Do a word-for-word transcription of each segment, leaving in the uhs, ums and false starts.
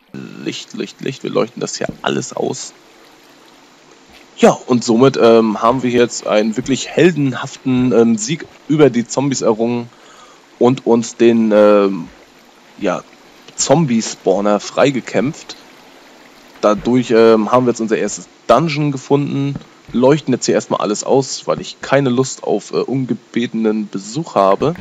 Licht, Licht, Licht. Wir leuchten das hier alles aus. Ja, und somit ähm, haben wir jetzt einen wirklich heldenhaften ähm, Sieg über die Zombies errungen und uns den ähm, ja, Zombie-Spawner freigekämpft. Dadurch ähm, haben wir jetzt unser erstes Dungeon gefunden, leuchten jetzt hier erstmal alles aus, weil ich keine Lust auf äh, ungebetenen Besuch habe.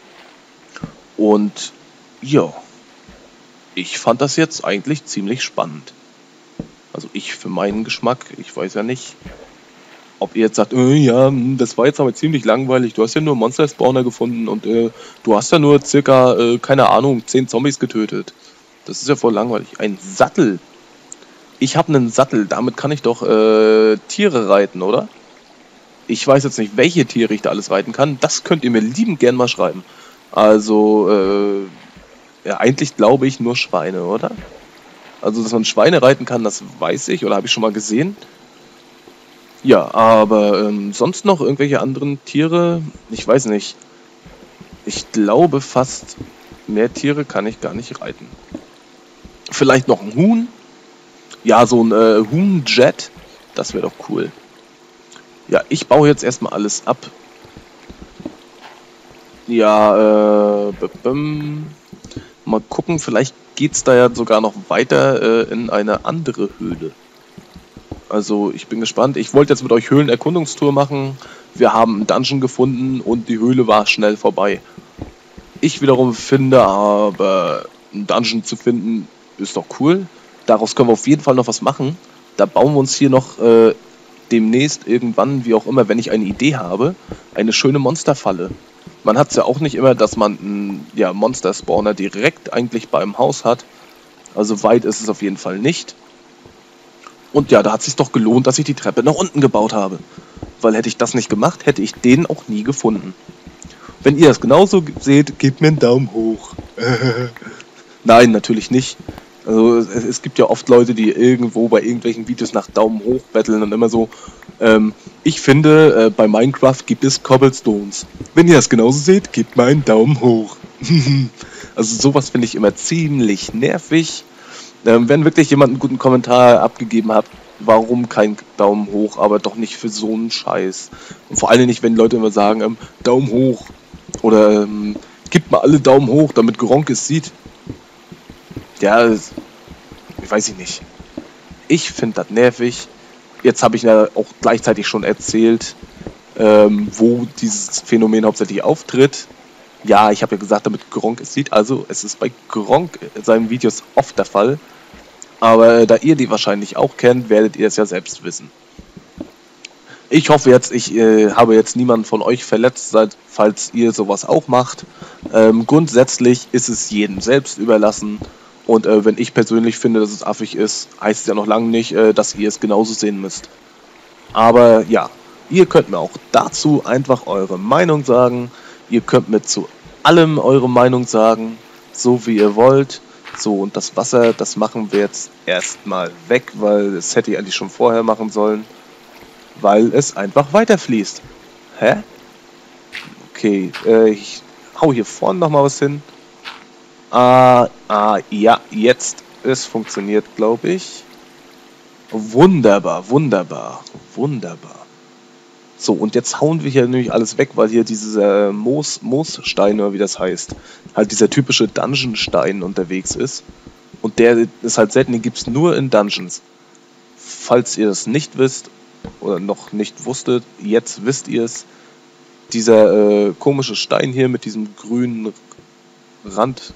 Und ja, ich fand das jetzt eigentlich ziemlich spannend. Also ich für meinen Geschmack, ich weiß ja nicht, ob ihr jetzt sagt, äh, ja, das war jetzt aber ziemlich langweilig, du hast ja nur Monster-Spawner gefunden und äh, du hast ja nur circa, äh, keine Ahnung, zehn Zombies getötet. Das ist ja voll langweilig. Ein Sattel. Ich habe einen Sattel, damit kann ich doch äh, Tiere reiten, oder? Ich weiß jetzt nicht, welche Tiere ich da alles reiten kann. Das könnt ihr mir liebend gern mal schreiben. Also, äh, ja, eigentlich glaube ich nur Schweine, oder? Also, dass man Schweine reiten kann, das weiß ich oder habe ich schon mal gesehen. Ja, aber ähm, sonst noch irgendwelche anderen Tiere? Ich weiß nicht. Ich glaube fast, mehr Tiere kann ich gar nicht reiten. Vielleicht noch ein Huhn? Ja, so ein äh, Huhn-Jet. Das wäre doch cool. Ja, ich baue jetzt erstmal alles ab. Ja, äh, b -b mal gucken, vielleicht geht es da ja sogar noch weiter äh, in eine andere Höhle. Also ich bin gespannt. Ich wollte jetzt mit euch Höhlenerkundungstour machen. Wir haben einen Dungeon gefunden und die Höhle war schnell vorbei. Ich wiederum finde aber, einen Dungeon zu finden, ist doch cool. Daraus können wir auf jeden Fall noch was machen. Da bauen wir uns hier noch äh, demnächst irgendwann, wie auch immer, wenn ich eine Idee habe, eine schöne Monsterfalle. Man hat es ja auch nicht immer, dass man einen ja, Monster-Spawner direkt eigentlich beim Haus hat. Also weit ist es auf jeden Fall nicht. Und ja, da hat es sich doch gelohnt, dass ich die Treppe nach unten gebaut habe. Weil hätte ich das nicht gemacht, hätte ich den auch nie gefunden. Wenn ihr das genauso seht, gebt mir einen Daumen hoch. Nein, natürlich nicht. Also es, es gibt ja oft Leute, die irgendwo bei irgendwelchen Videos nach Daumen hoch betteln und immer so, ähm, ich finde, äh, bei Minecraft gibt es Cobblestones. Wenn ihr das genauso seht, gebt mir einen Daumen hoch. Also sowas finde ich immer ziemlich nervig. Ähm, wenn wirklich jemand einen guten Kommentar abgegeben hat, warum kein Daumen hoch, aber doch nicht für so einen Scheiß. Und vor allem nicht, wenn Leute immer sagen, ähm, Daumen hoch. Oder ähm, gibt mal alle Daumen hoch, damit Gronk es sieht. Ja, ich weiß ich nicht. Ich finde das nervig. Jetzt habe ich ja auch gleichzeitig schon erzählt, ähm, wo dieses Phänomen hauptsächlich auftritt. Ja, ich habe ja gesagt, damit Gronk es sieht. Also es ist bei Gronk in seinen Videos oft der Fall. Aber da ihr die wahrscheinlich auch kennt, werdet ihr es ja selbst wissen. Ich hoffe jetzt, ich äh, habe jetzt niemanden von euch verletzt, seid, falls ihr sowas auch macht. Ähm, grundsätzlich ist es jedem selbst überlassen. Und äh, wenn ich persönlich finde, dass es affig ist, heißt es ja noch lange nicht, äh, dass ihr es genauso sehen müsst. Aber ja, ihr könnt mir auch dazu einfach eure Meinung sagen. Ihr könnt mir zu allem eure Meinung sagen, so wie ihr wollt. So, und das Wasser, das machen wir jetzt erstmal weg, weil das hätte ich eigentlich schon vorher machen sollen. Weil es einfach weiterfließt. Hä? Okay, äh, ich hau hier vorne nochmal was hin. Ah, ah, ja, jetzt. Es funktioniert, glaube ich. Wunderbar, wunderbar, wunderbar. So, und jetzt hauen wir hier nämlich alles weg, weil hier dieser Moos, Moosstein, oder wie das heißt, halt dieser typische Dungeon-Stein unterwegs ist. Und der ist halt selten, den gibt es nur in Dungeons. Falls ihr das nicht wisst, oder noch nicht wusstet, jetzt wisst ihr es. Dieser äh, komische Stein hier mit diesem grünen Rand,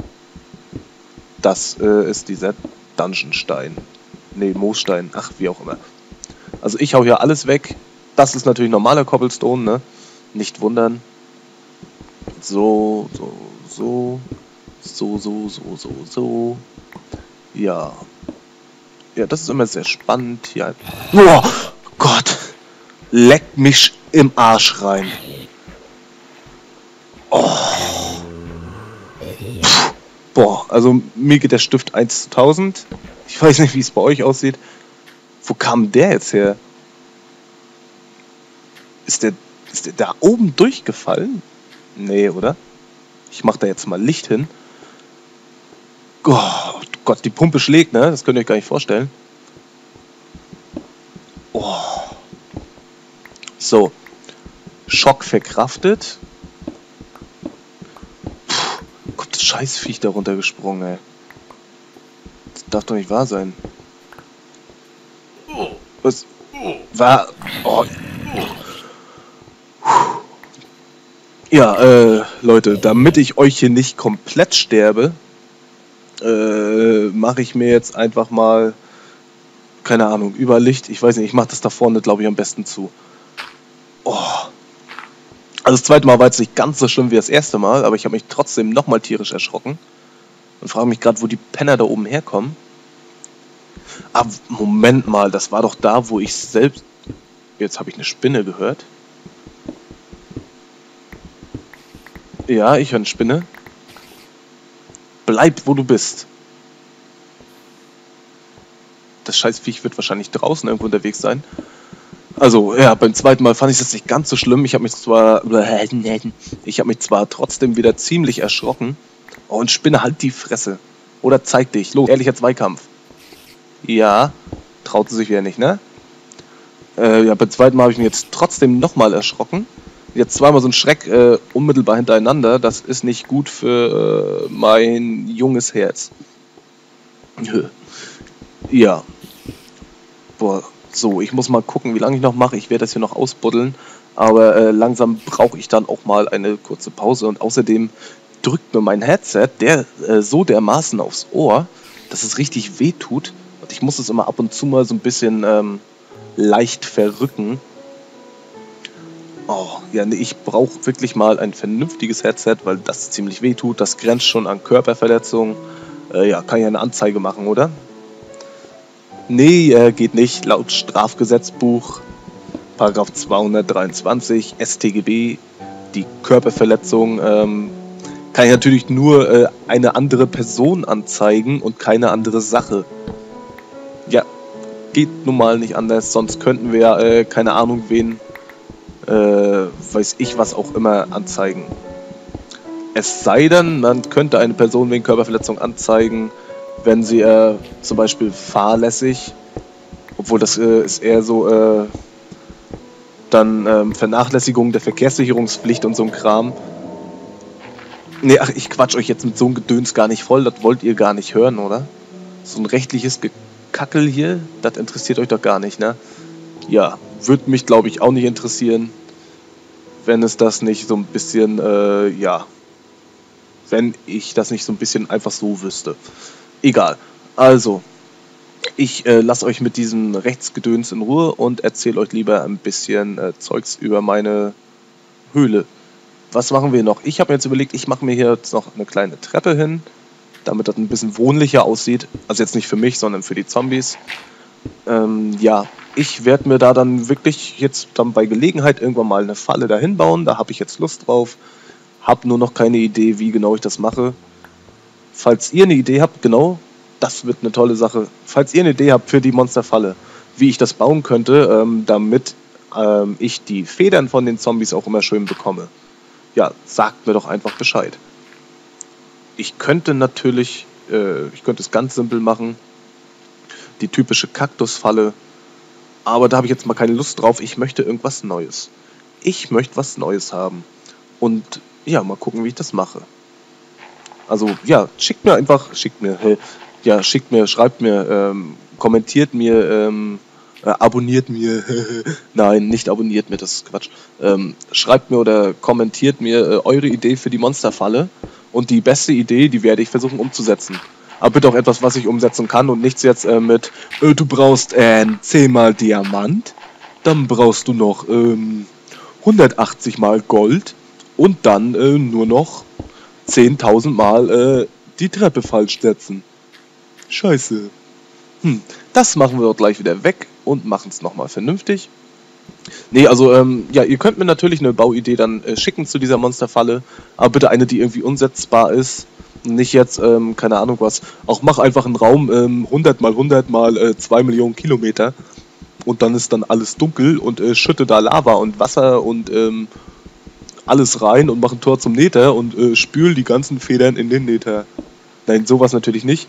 das äh, ist dieser Dungeon-Stein. Ne, Moosstein, ach, wie auch immer. Also ich hau hier alles weg. Das ist natürlich normaler Cobblestone, ne? Nicht wundern. So, so, so. So, so, so, so, so. Ja. Ja, das ist immer sehr spannend. Ja. Oh Gott! Leck mich im Arsch rein. Oh. Puh. Boah, also mir geht der Stift eins zu tausend. Ich weiß nicht, wie es bei euch aussieht. Wo kam der jetzt her? Ist der, ist der da oben durchgefallen? Nee, oder? Ich mach da jetzt mal Licht hin. Oh Gott, die Pumpe schlägt, ne? Das könnt ihr euch gar nicht vorstellen. Oh. So. Schock verkraftet. Puh, Gott, das Scheißviech da runtergesprungen, ey. Das darf doch nicht wahr sein. Was? War... Oh. Ja, äh, Leute, damit ich euch hier nicht komplett sterbe, äh, mache ich mir jetzt einfach mal, keine Ahnung, Überlicht. Ich weiß nicht, ich mache das da vorne, glaube ich, am besten zu. Oh. Also das zweite Mal war jetzt nicht ganz so schlimm wie das erste Mal, aber ich habe mich trotzdem nochmal tierisch erschrocken. Und frage mich gerade, wo die Penner da oben herkommen. Aber Moment mal, das war doch da, wo ich selbst... Jetzt habe ich eine Spinne gehört. Ja, ich höre eine Spinne. Bleib, wo du bist. Das Scheißviech wird wahrscheinlich draußen irgendwo unterwegs sein. Also, ja, beim zweiten Mal fand ich es nicht ganz so schlimm. Ich habe mich zwar... Ich habe mich zwar trotzdem wieder ziemlich erschrocken. Oh, und Spinne, halt die Fresse. Oder zeig dich. Los, ehrlicher Zweikampf. Ja, traut sie sich wieder nicht, ne? Äh, ja, beim zweiten Mal habe ich mich jetzt trotzdem nochmal erschrocken. Jetzt zweimal so ein Schreck äh, unmittelbar hintereinander. Das ist nicht gut für äh, mein junges Herz. Ja. Boah, so, ich muss mal gucken, wie lange ich noch mache. Ich werde das hier noch ausbuddeln. Aber äh, langsam brauche ich dann auch mal eine kurze Pause. Und außerdem drückt mir mein Headset der, äh, so dermaßen aufs Ohr, dass es richtig weh tut. Und ich muss es immer ab und zu mal so ein bisschen ähm, leicht verrücken. Oh, ja, nee, ich brauche wirklich mal ein vernünftiges Headset, weil das ziemlich weh tut. Das grenzt schon an Körperverletzung. Äh, ja, kann ja eine Anzeige machen, oder? Nee, äh, geht nicht. Laut Strafgesetzbuch, Paragraph zweihundertdreiundzwanzig S t G B, die Körperverletzung, ähm, kann ich natürlich nur äh, eine andere Person anzeigen und keine andere Sache. Ja, geht nun mal nicht anders, sonst könnten wir, äh, keine Ahnung, wen... Äh, weiß ich was auch immer anzeigen. Es sei denn, man könnte eine Person wegen Körperverletzung anzeigen, wenn sie äh, zum Beispiel fahrlässig, obwohl das äh, ist eher so äh, dann ähm, Vernachlässigung der Verkehrssicherungspflicht und so ein Kram. Ne, ach, ich quatsch euch jetzt mit so einem Gedöns gar nicht voll, das wollt ihr gar nicht hören, oder? So ein rechtliches Gekackel hier, das interessiert euch doch gar nicht, ne? Ja, würde mich, glaube ich, auch nicht interessieren, wenn es das nicht so ein bisschen, äh, ja, wenn ich das nicht so ein bisschen einfach so wüsste. Egal. Also, ich äh, lasse euch mit diesem Rechtsgedöns in Ruhe und erzähle euch lieber ein bisschen äh, Zeugs über meine Höhle. Was machen wir noch? Ich habe mir jetzt überlegt, ich mache mir hier jetzt noch eine kleine Treppe hin, damit das ein bisschen wohnlicher aussieht. Also jetzt nicht für mich, sondern für die Zombies. Ähm, ja, ich werde mir da dann wirklich jetzt dann bei Gelegenheit irgendwann mal eine Falle dahin bauen. Da habe ich jetzt Lust drauf. Habe nur noch keine Idee, wie genau ich das mache. Falls ihr eine Idee habt, genau, das wird eine tolle Sache. Falls ihr eine Idee habt für die Monsterfalle, wie ich das bauen könnte, ähm, damit ähm, ich die Federn von den Zombies auch immer schön bekomme, ja, sagt mir doch einfach Bescheid. Ich könnte natürlich, äh, ich könnte es ganz simpel machen, die typische Kaktusfalle, aber da habe ich jetzt mal keine Lust drauf. Ich möchte irgendwas Neues. Ich möchte was Neues haben. Und ja, mal gucken, wie ich das mache. Also, ja, schickt mir einfach, schickt mir, hey, ja, schickt mir, schreibt mir, ähm, kommentiert mir, ähm, äh, abonniert mir, nein, nicht abonniert mir, das ist Quatsch. Ähm, schreibt mir oder kommentiert mir äh, eure Idee für die Monsterfalle. Und die beste Idee, die werde ich versuchen umzusetzen. Aber bitte auch etwas, was ich umsetzen kann und nichts jetzt äh, mit, äh, du brauchst äh, zehnmal Diamant, dann brauchst du noch ähm, hundertachtzig mal Gold und dann äh, nur noch zehntausend Mal äh, die Treppe falsch setzen. Scheiße. Hm, das machen wir doch gleich wieder weg und machen es nochmal vernünftig. Nee, also, ähm, ja, ihr könnt mir natürlich eine Bauidee dann äh, schicken zu dieser Monsterfalle, aber bitte eine, die irgendwie umsetzbar ist. Nicht jetzt, ähm, keine Ahnung was. Auch mach einfach einen Raum ähm, hundert mal hundert mal äh, zwei Millionen Kilometer und dann ist dann alles dunkel und äh, schütte da Lava und Wasser und ähm, alles rein und mach ein Tor zum Nether und äh, spül die ganzen Federn in den Nether. Nein, sowas natürlich nicht.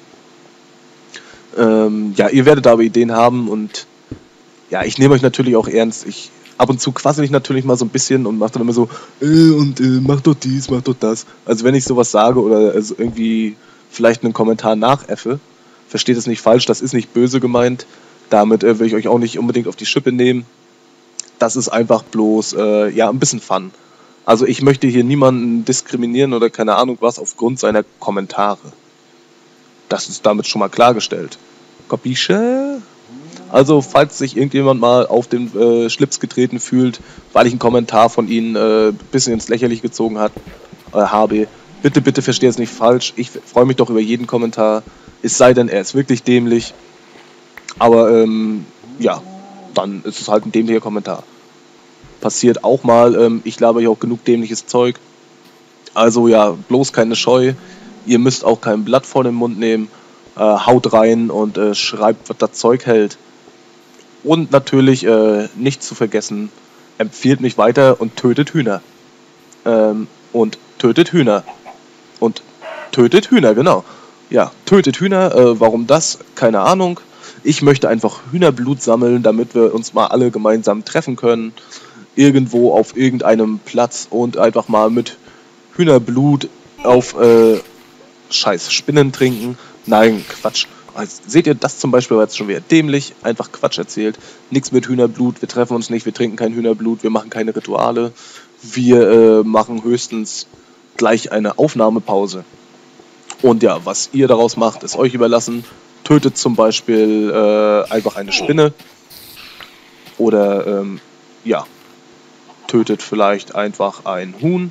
Ähm, ja, ihr werdet aber Ideen haben und ja, ich nehme euch natürlich auch ernst. Ich ab und zu quassel ich natürlich mal so ein bisschen und mache dann immer so, äh, und äh, mach doch dies, mach doch das. Also wenn ich sowas sage oder also irgendwie vielleicht einen Kommentar nachäffe, versteht es nicht falsch, das ist nicht böse gemeint. Damit äh, will ich euch auch nicht unbedingt auf die Schippe nehmen. Das ist einfach bloß, äh, ja, ein bisschen Fun. Also ich möchte hier niemanden diskriminieren oder keine Ahnung was aufgrund seiner Kommentare. Das ist damit schon mal klargestellt. Kapische? Also, falls sich irgendjemand mal auf den äh, Schlips getreten fühlt, weil ich einen Kommentar von Ihnen äh, ein bisschen ins Lächerliche gezogen hat, äh, habe, bitte, bitte verstehe es nicht falsch. Ich freue mich doch über jeden Kommentar. Es sei denn, er ist wirklich dämlich. Aber, ähm, ja, dann ist es halt ein dämlicher Kommentar. Passiert auch mal. Ähm, ich laber hier auch genug dämliches Zeug. Also, ja, bloß keine Scheu. Ihr müsst auch kein Blatt vor den Mund nehmen. Äh, haut rein und äh, schreibt, was das Zeug hält. Und natürlich äh, nicht zu vergessen, empfiehlt mich weiter und tötet Hühner. Ähm, und tötet Hühner. Und tötet Hühner, genau. Ja, tötet Hühner. Äh, warum das? Keine Ahnung. Ich möchte einfach Hühnerblut sammeln, damit wir uns mal alle gemeinsam treffen können. Irgendwo auf irgendeinem Platz und einfach mal mit Hühnerblut auf äh, scheiß Spinnen trinken. Nein, Quatsch. Also, seht ihr, das zum Beispiel war jetzt schon wieder dämlich, einfach Quatsch erzählt. Nichts mit Hühnerblut, wir treffen uns nicht, wir trinken kein Hühnerblut, wir machen keine Rituale. Wir äh, machen höchstens gleich eine Aufnahmepause. Und ja, was ihr daraus macht, ist euch überlassen. Tötet zum Beispiel äh, einfach eine Spinne. Oder, ähm, ja, tötet vielleicht einfach ein Huhn.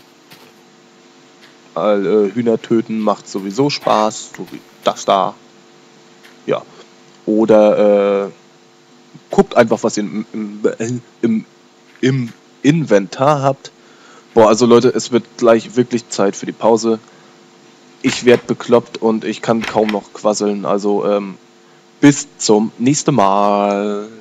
Weil äh, Hühner töten macht sowieso Spaß, so wie das da. Ja. Oder äh, guckt einfach, was ihr im, im, im, im Inventar habt. Boah, also Leute, es wird gleich wirklich Zeit für die Pause. Ich werde bekloppt und ich kann kaum noch quasseln. Also ähm, bis zum nächsten Mal.